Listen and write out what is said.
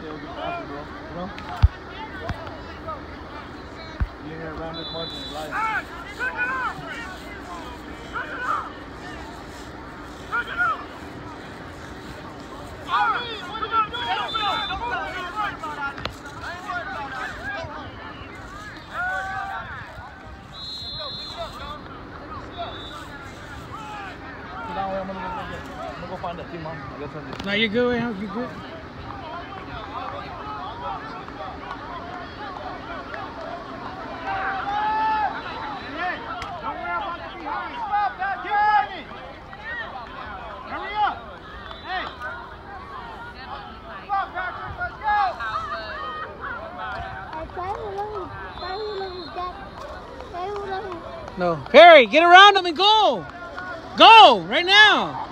was faster, bro. You know? You ain't ran this much in your life. I'm gonna go find that team, Mom. I guess I'm just... No, you're good, man. You're good. No. Perry, get around him and go. Go right now.